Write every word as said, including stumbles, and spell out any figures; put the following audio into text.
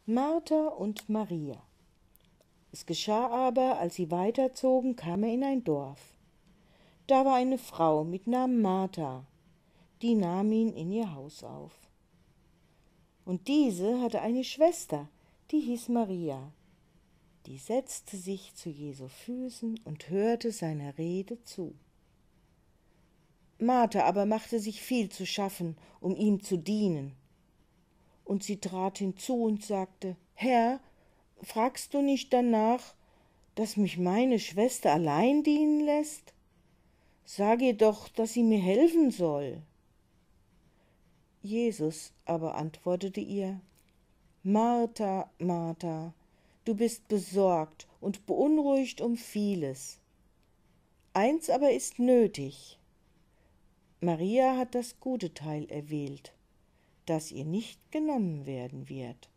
Martha und Maria. Es geschah aber, als sie weiterzogen, kam er in ein Dorf. Da war eine Frau mit Namen Martha, die nahm ihn in ihr Haus auf. Und diese hatte eine Schwester, die hieß Maria. Die setzte sich zu Jesu Füßen und hörte seiner Rede zu. Martha aber machte sich viel zu schaffen, um ihm zu dienen. Und sie trat hinzu und sagte: Herr, fragst du nicht danach, dass mich meine Schwester allein dienen lässt? Sag ihr doch, dass sie mir helfen soll. Jesus aber antwortete ihr: Martha, Martha, du bist besorgt und beunruhigt um vieles. Eins aber ist nötig. Maria hat das gute Teil erwählt, das ihr nicht genommen werden wird.